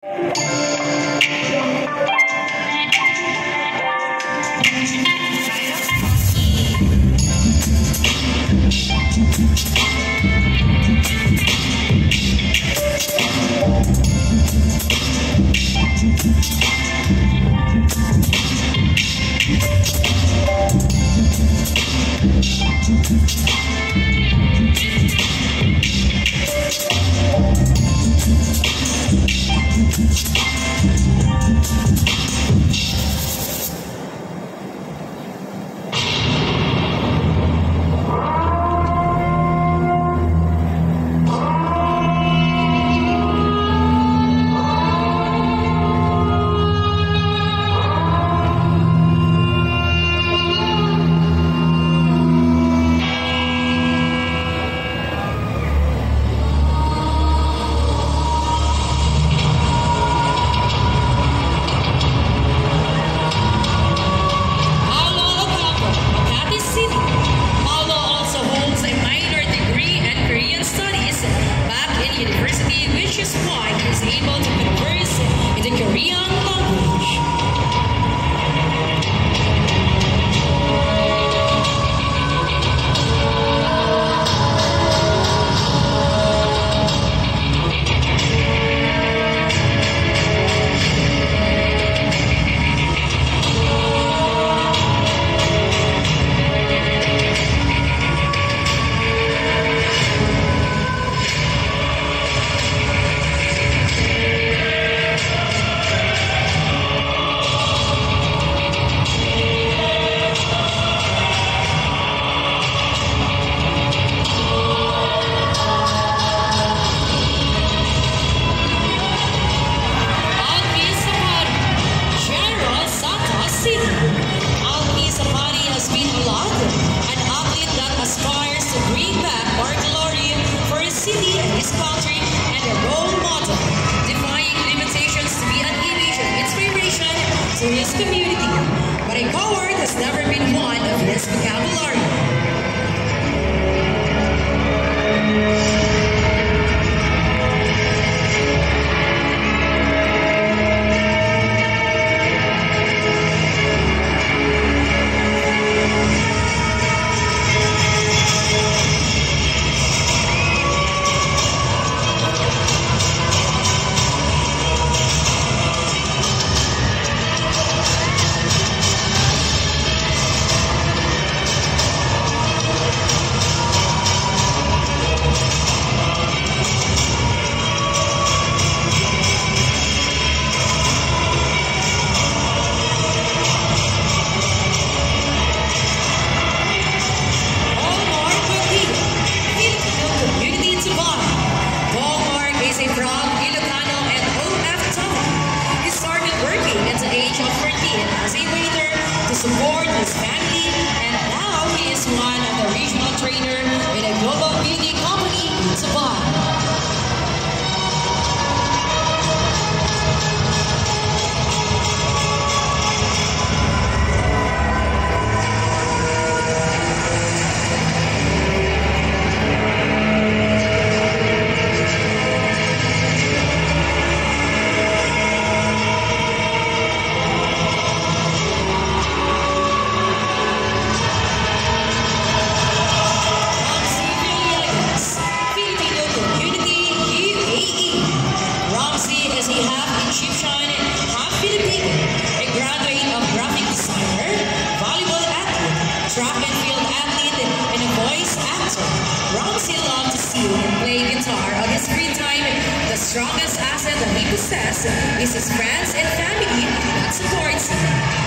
strongest asset that he possesses is his friends and family that supports him.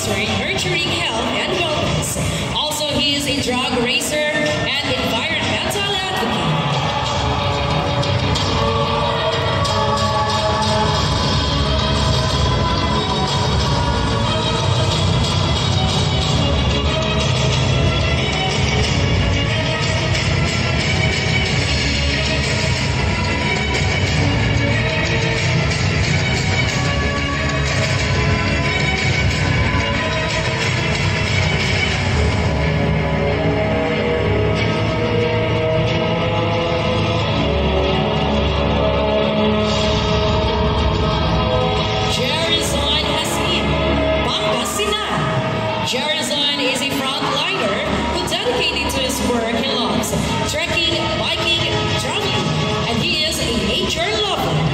concern nurturing health and wellness. Also, he is a drug racer and environmental advocate. Jerizon is a frontliner who dedicated to his work he loves, trekking, biking, traveling, and he is a nature lover.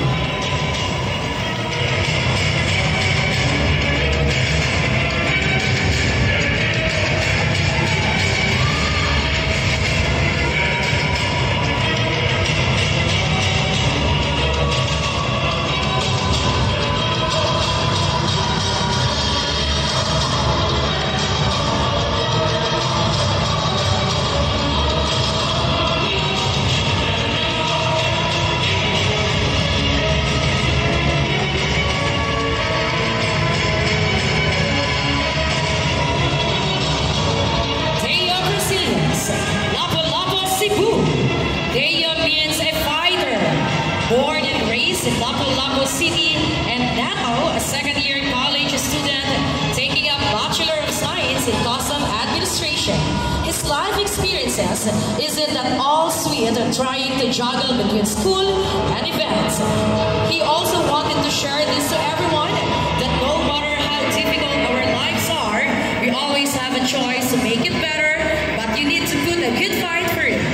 Born and raised in Lapu-Lapu City, and now a second-year college student taking up Bachelor of Science in Custom Administration. His life experiences isn't at all sweet trying to juggle between school and events. He also wanted to share this to everyone, that no matter how difficult our lives are, we always have a choice to make it better, but you need to put a good fight for it.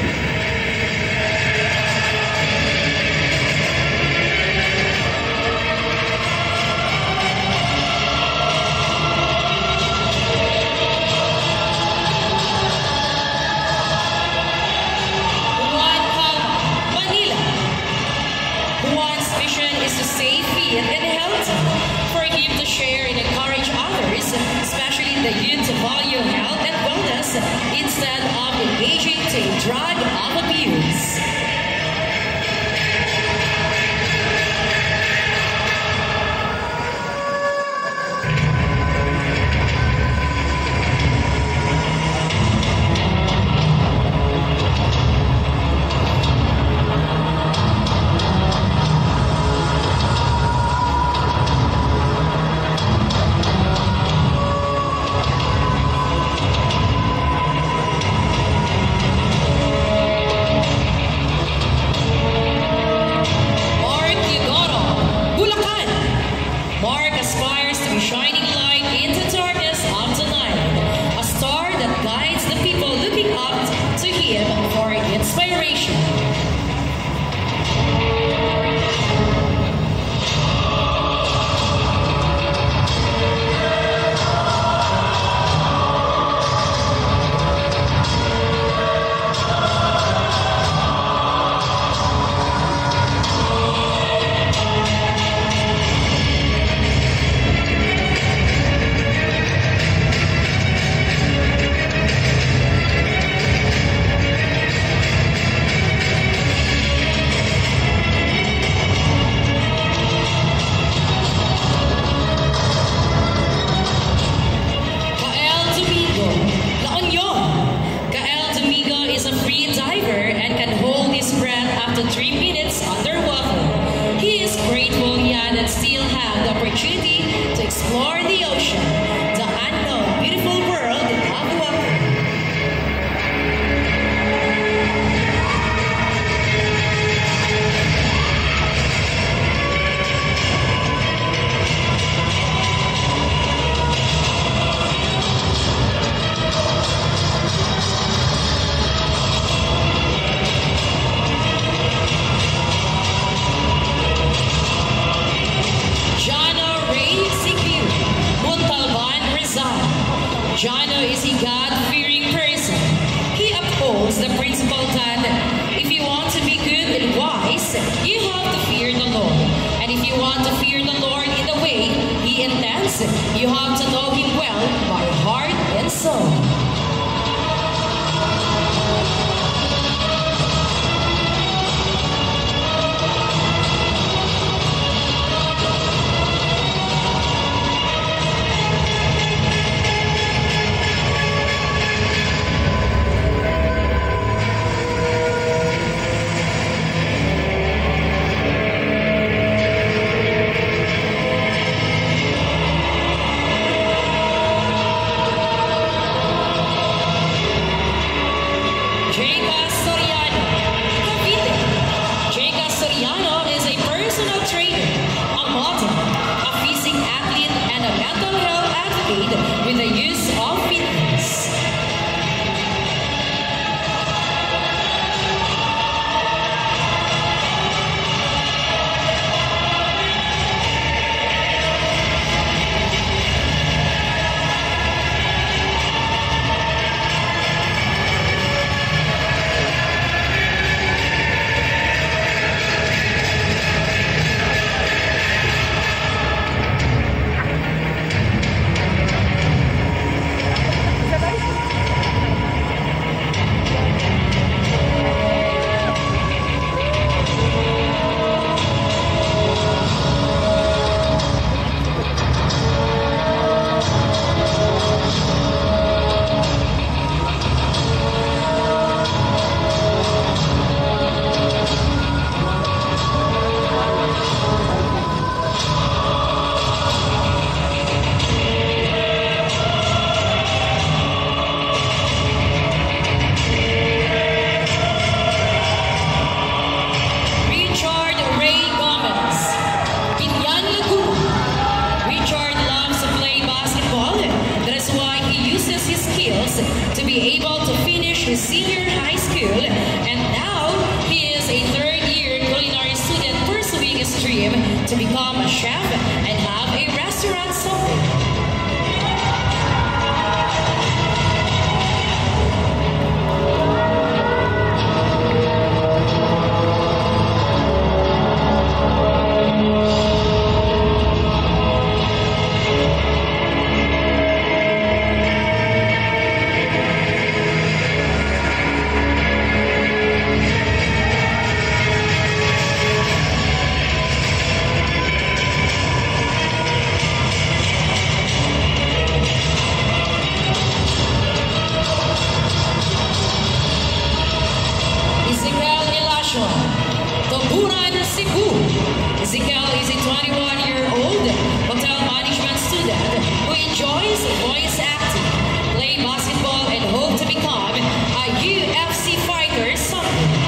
And healthy, for him to share and encourage others, especially the youth, to value health and wellness instead of engaging to a drug of abuse. Jono is a God-fearing person. He upholds the principle that if you want to be good and wise, you have to fear the Lord. And if you want to fear the Lord in the way He intends, you you have to know him well by heart and soul. With the use of fitness. To be able to finish his senior high school, and now he is a third-year culinary student pursuing his dream to become a chef and have a restaurant someday. Ezekiel is a 21-year-old hotel management student who enjoys voice acting, play basketball, and hope to become a UFC fighter someday.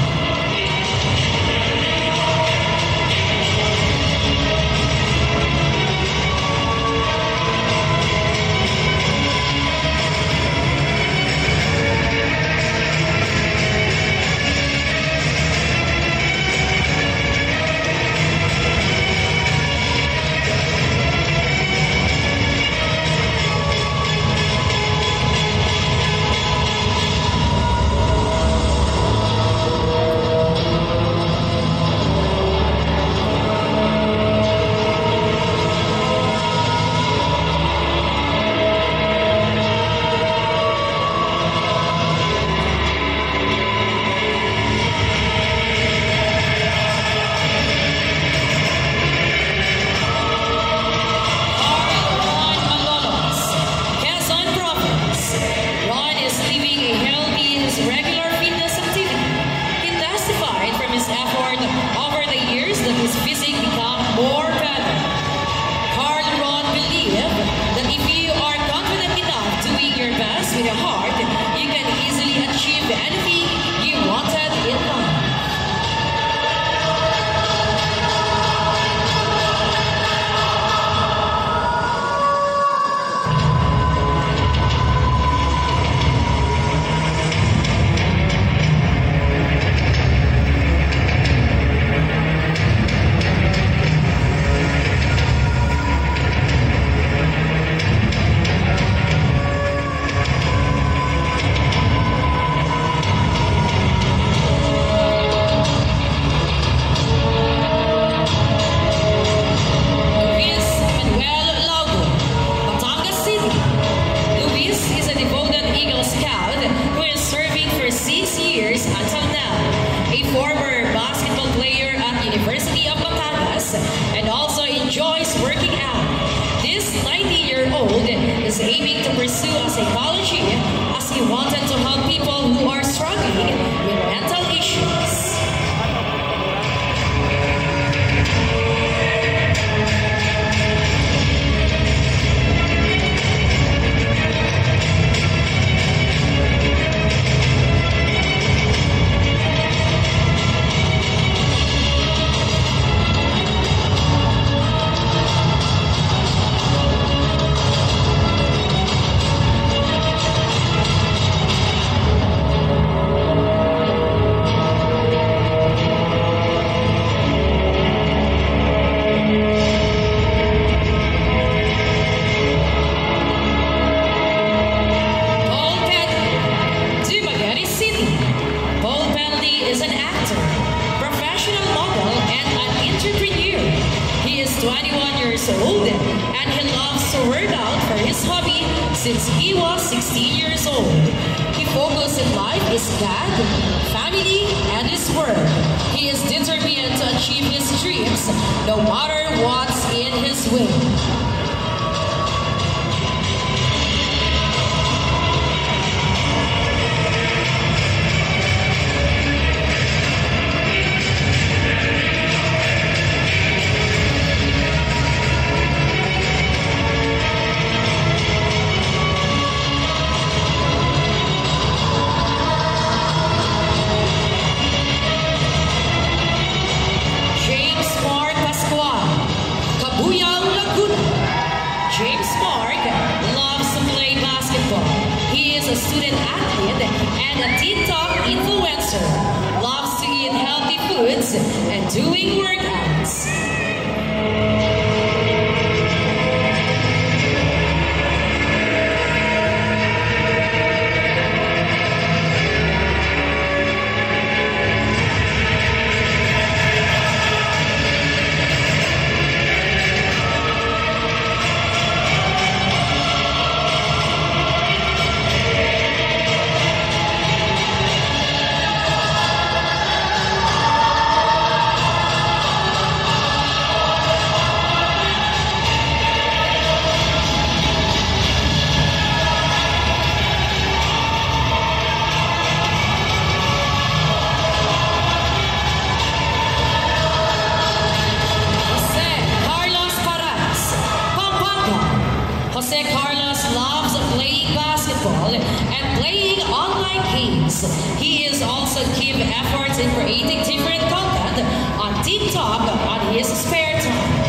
pursue a psychology as he wanted to help people who are struggling with mental issues. Old, and he loves to work out for his hobby since he was 16 years old. His focus in life is God, family, and his work. He is determined to achieve his dreams no matter what's in his way. Student athlete and a TikTok influencer, loves to eat healthy foods and doing workouts. And playing online games. He is also give efforts in creating different content on TikTok on his spare time.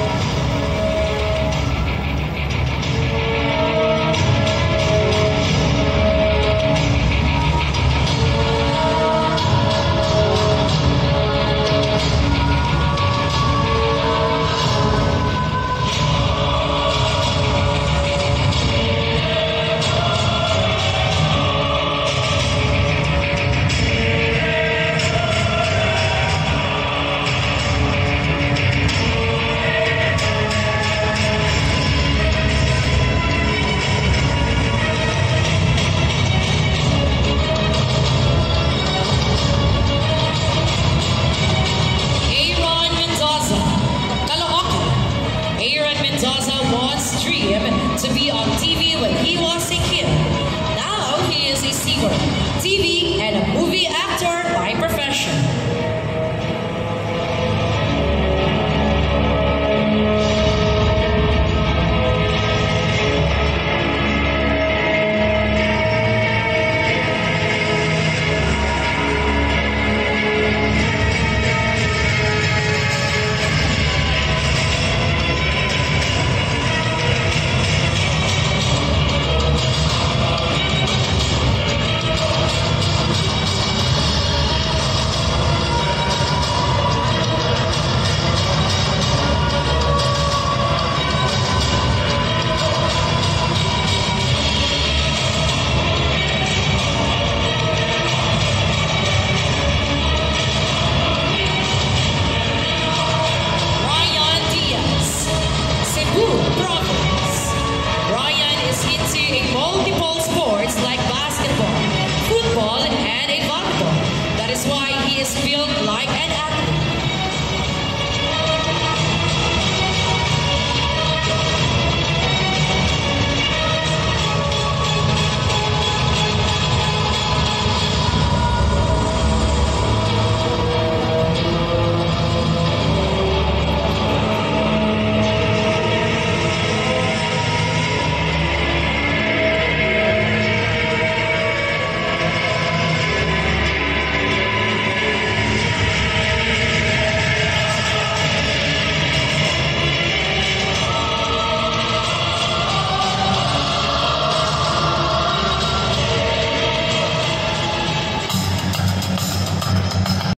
To be on TV when he was a kid. Now he is a singer, TV, and a movie actor by profession. Like basketball, football, and a volleyball. That is why he is built like